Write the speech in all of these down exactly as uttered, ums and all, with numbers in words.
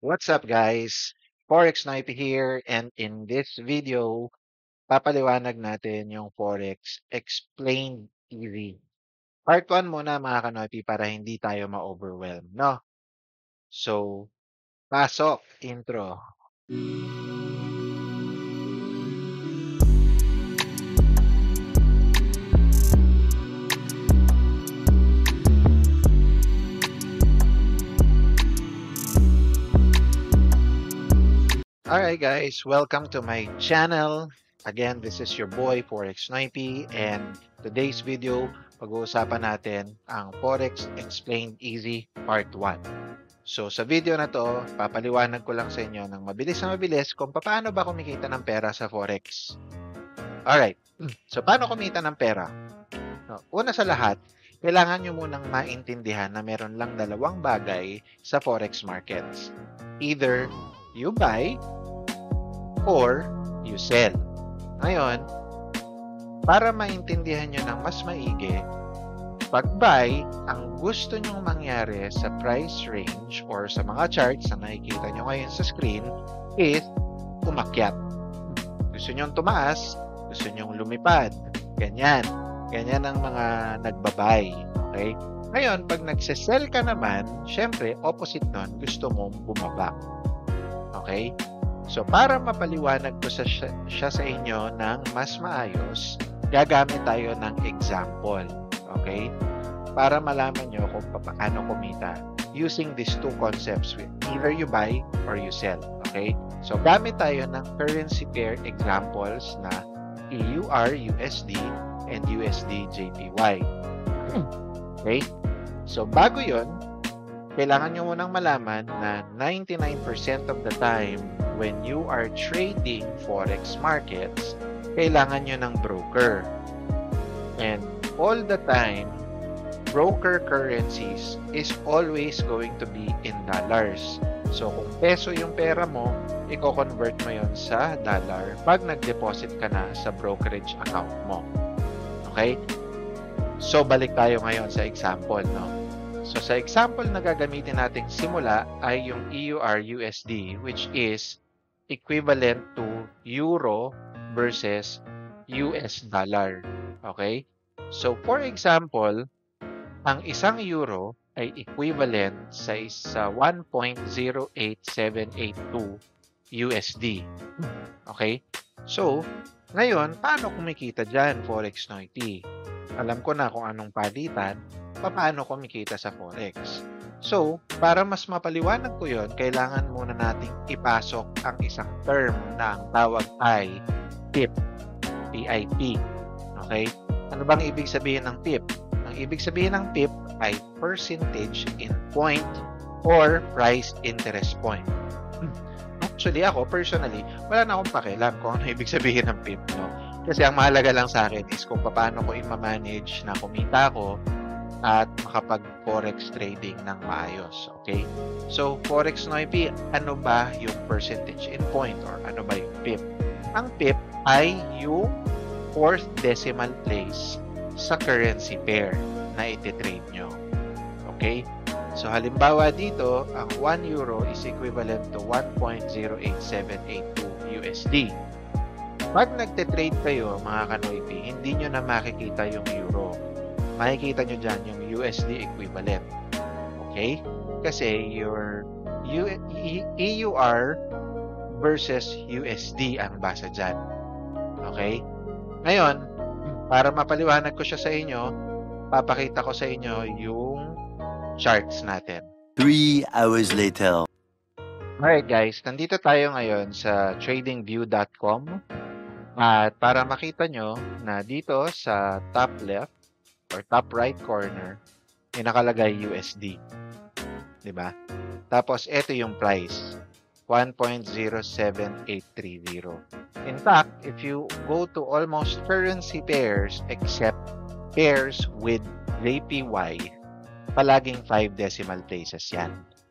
What's up guys? Forex Sniper here, and in this video, papaliwanag natin yung Forex explained easy. Part one muna mga kanopi para hindi tayo ma-overwhelm, no? So, pasok, intro. Alright guys, welcome to my channel. Again, this is your boy Forex Sniper, and today's video, pag-uusapan natin ang Forex Explained Easy Part one. So sa video na to, papaliwanag ko lang sa inyo ng mabilis na mabilis kung paano ba kumikita ng pera sa Forex. Alright, so paano kumita ng pera? No, una sa lahat, kailangan nyo munang maintindihan na meron lang dalawang bagay sa Forex markets. Either you buy or you sell. Ngayon, para maintindihan nyo ng mas maigi, pag buy, ang gusto nyong mangyari sa price range or sa mga charts na nakikita nyo ngayon sa screen is umakyat. Gusto nyong tumaas, gusto nyong lumipad. Ganyan. Ganyan ang mga nagbabay. Okay? Ngayon, pag nagsesell ka naman, syempre, opposite nun, gusto mong bumaba. Okay? So, para mapaliwanag ko sa siya, siya sa inyo ng mas maayos, gagamit tayo ng example. Okay? Para malaman nyo kung paano kumita using these two concepts. Either you buy or you sell. Okay? So, gamit tayo ng currency pair examples na E U R U S D and U S D J P Y. Okay? So, bago yon, kailangan nyo munang malaman na ninety-nine percent of the time when you are trading Forex markets, kailangan nyo ng broker. And all the time, broker currencies is always going to be in dollars. So, kung peso yung pera mo, i-convert mo yon sa dollar pag nag-deposit ka na sa brokerage account mo. Okay? So, balik tayo ngayon sa example, no? So, sa example na gagamitin nating simula ay yung E U R U S D, which is equivalent to euro versus U S dollar. Okay? So, for example, ang isang euro ay equivalent sa isa one point zero eight seven eight two U S D. Okay? So, ngayon, paano kumikita dyan, Forex Noity? Alam ko na kung anong palitan, paano kumikita sa Forex. So, para mas mapaliwanag ko yon, kailangan muna nating ipasok ang isang term na ang tawag ay P I P. P I P. Okay? Ano bang ibig sabihin ng P I P? Ang ibig sabihin ng P I P ay percentage in point or price interest point. Actually, ako, personally, wala na akong pakialam kung ano ibig sabihin ng P I P. No? Kasi ang mahalaga lang sa akin is kung paano ko i-manage na kumita ko at makapag-forex trading ng maayos. Okay? So, Forex Noipy, ano ba yung percentage in point or ano ba yung P I P? Ang P I P ay yung fourth decimal place sa currency pair na iti-trade nyo. Okay? So, halimbawa dito, ang one euro is equivalent to one point zero eight seven eight two U S D. Pag nagte-trade kayo, mga kanoypi, hindi nyo na makikita yung euro. Makikita nyo dyan yung U S D equivalent. Okay? Kasi your E U R versus U S D ang basa dyan. Okay? Ngayon, para mapaliwanag ko siya sa inyo, papakita ko sa inyo yung charts natin. Three hours later. Alright guys, nandito tayo ngayon sa trading view dot com. At para makita nyo na dito sa top left or top right corner, may nakalagay U S D. Diba? Tapos, ito yung price. one point zero seven eight three zero. In fact, if you go to almost currency pairs except pairs with J P Y, palaging five decimal places yan.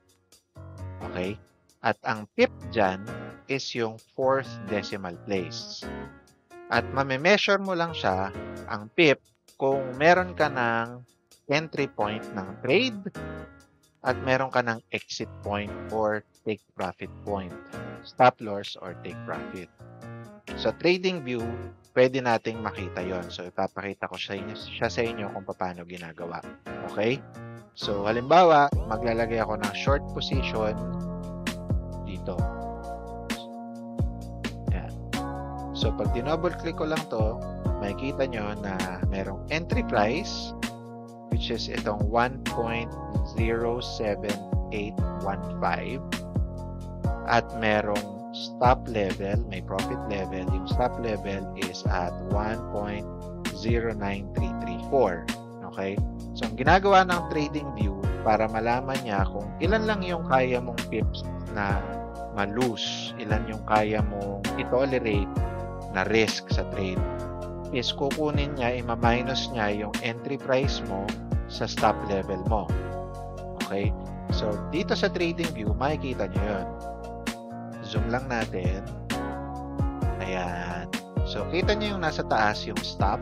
Okay? At ang P I P dyan is yung fourth decimal place. At mame-measure mo lang siya, ang P I P, kung meron ka ng entry point ng trade at meron ka ng exit point or take profit point. Stop loss or take profit. Sa trading view, pwede nating makita yon. So, ipapakita ko siya, siya sa inyo kung paano ginagawa. Okay? So, halimbawa, maglalagay ako ng short position dito. Yan. So, pag dinouble click ko lang to, makikita nyo na merong entry price, which is itong one point zero seven eight one five, at merong stop level, may profit level. Yung stop level is at one point zero nine three three four. Okay? So, ang ginagawa ng trading view para malaman niya kung ilan lang yung kaya mong pips na ma-lose, ilan yung kaya mong i-tolerate na risk sa trade, is kukunin niya, ima-minus niya yung entry price mo sa stop level mo. Okay? So, dito sa trading view, makikita niyo yun. Zoom lang natin. Ayan. So, kita niyo yung nasa taas yung stop.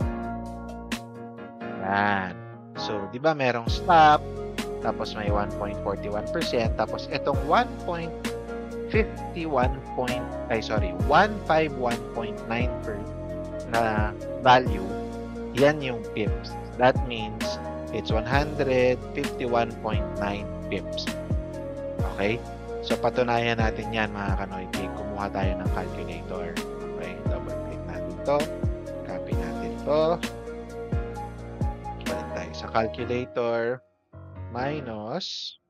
Ayan. So, di ba merong stop, tapos may one point four one percent, tapos itong one point five one point, ay sorry, one five one point nine per na value, yan yung pips. That means it's one hundred fifty-one point nine pips. Okay? So, patunayan natin yan, mga Kanoypi. Kumuha tayo ng calculator. Okay, double click natin to. Copy natin to. Balik tayo sa calculator. Minus.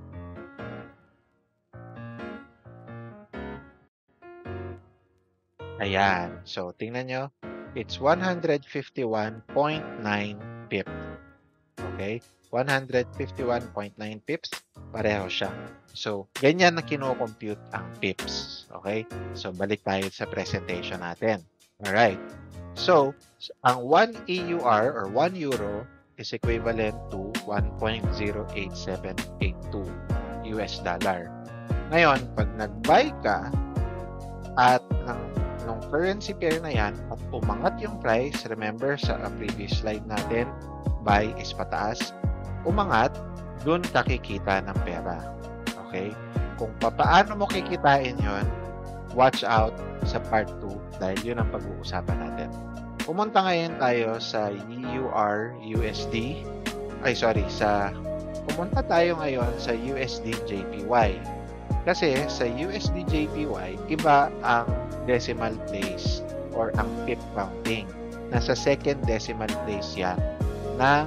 Ayan. So, tingnan nyo. It's one hundred fifty-one point nine pips. Okay? one hundred fifty-one point nine pips. Pareho siya. So, ganyan na kino-compute ang pips. Okay? So, balik tayo sa presentation natin. Alright. So, ang one E U R or one euro is equivalent to one point zero eight seven eight two U S dollar. Ngayon, pag nag-buy ka at ng, ng currency pair na yan at umangat yung price, remember sa previous slide natin, buy is pataas, umangat, dun ka kikita ng pera. Okay? Kung paano mo kikitain yon, watch out sa part two dahil yun ang pag-uusapan natin. Pumunta ngayon tayo sa E U R U S D. Ay, sorry, sa pumunta tayo ngayon sa U S D J P Y. Kasi sa U S D J P Y, iba ang decimal place or ang pip counting. Nasa second decimal place yan ng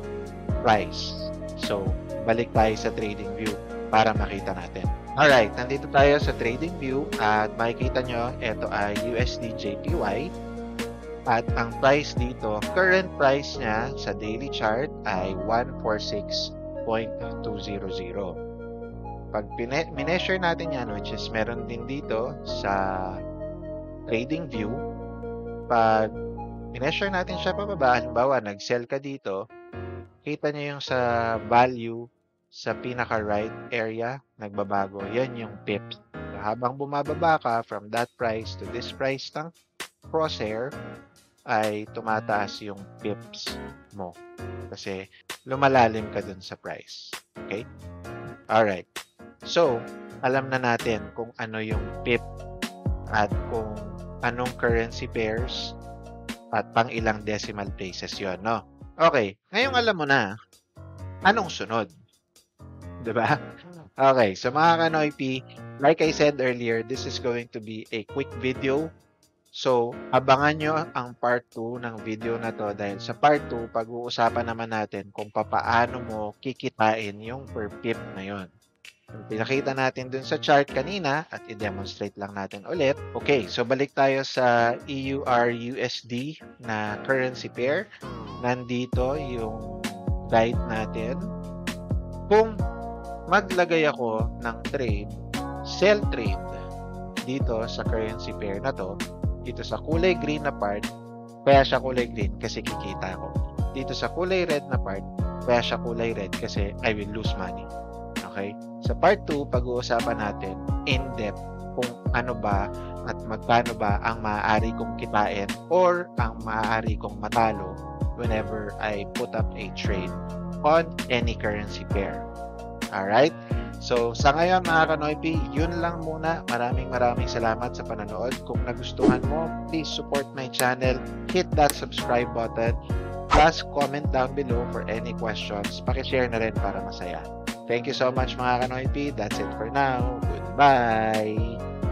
price. So, balik tayo sa trading view para makita natin. Alright, nandito tayo sa trading view at makikita nyo, ito ay U S D J P Y. At ang price dito, current price niya sa daily chart ay one forty-six point two hundred. Pag mineasure natin yan, which is meron din dito sa trading view, pag mineasure natin siya pababa, halimbawa, nag-sell ka dito, kita nyo yung sa value sa pinaka-right area, nagbabago. Yan yung pips. So, habang bumababa ka from that price to this price ng crosshair, ay tumataas yung pips mo. Kasi lumalalim ka dun sa price. Okay? Alright. So, alam na natin kung ano yung pip at kung anong currency pairs at pang ilang decimal places yon, no? Okay. Ngayong alam mo na, anong sunod? Diba? Okay. So, mga Kanoypi, like I said earlier, this is going to be a quick video. So, abangan nyo ang part two ng video na to dahil sa part two, pag-uusapan naman natin kung papaano mo kikitain yung per pip na yon. Yung pinakita natin dun sa chart kanina at i-demonstrate lang natin ulit. Okay, so balik tayo sa E U R U S D na currency pair. Nandito yung guide natin. Kung maglagay ako ng trade, sell trade dito sa currency pair na to, dito sa kulay green na part, kaya siya kulay green kasi kikita ko. Dito sa kulay red na part, kaya siya kulay red kasi I will lose money. Okay? Sa part two, pag-uusapan natin in-depth kung ano ba at magkano ba ang maaari kong kitain or ang maaari kong matalo whenever I put up a trade on any currency pair. Alright? So, sa ngayon mga Kanoypi, yun lang muna. Maraming maraming salamat sa panonood. Kung nagustuhan mo, please support my channel. Hit that subscribe button. Plus, comment down below for any questions. Pakishare na rin para masaya. Thank you so much mga Kanoypi. That's it for now. Goodbye!